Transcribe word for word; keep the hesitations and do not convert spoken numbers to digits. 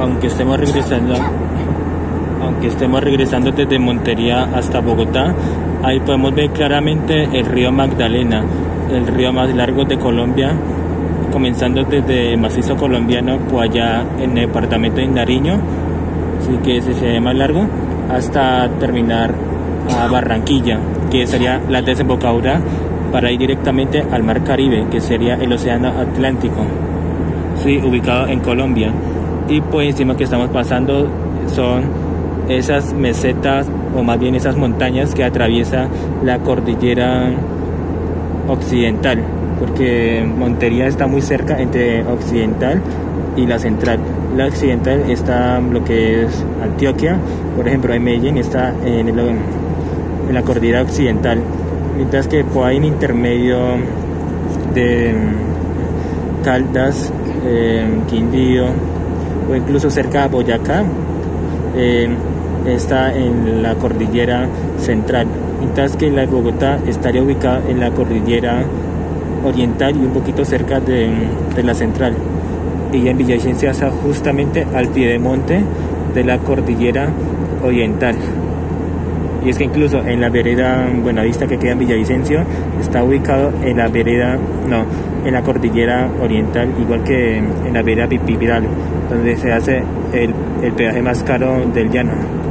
aunque estemos regresando, aunque estemos regresando desde Montería hasta Bogotá, ahí podemos ver claramente el río Magdalena, el río más largo de Colombia, comenzando desde el macizo colombiano, por allá en el departamento de Nariño, así que ese sería más largo, hasta terminar a Barranquilla, que sería la desembocadura para ir directamente al mar Caribe, que sería el océano Atlántico, sí, ubicado en Colombia. Y por encima que estamos pasando son esas mesetas, o más bien esas montañas que atraviesa la cordillera occidental, porque Montería está muy cerca entre occidental y la central. La occidental está lo que es Antioquia, por ejemplo, en Medellín está en, el, en la cordillera occidental, mientras que por ahí en intermedio de Caldas, eh, Quindío o incluso cerca de Boyacá, eh, está en la cordillera central, mientras que la de Bogotá estaría ubicada en la cordillera oriental y un poquito cerca de, de la central. Y en Villavicencio está justamente al piedemonte de la cordillera oriental. Y es que incluso en la vereda Buenavista, que queda en Villavicencio, está ubicado en la vereda, no, en la cordillera oriental, igual que en la vereda Pipiral, donde se hace el, el peaje más caro del llano.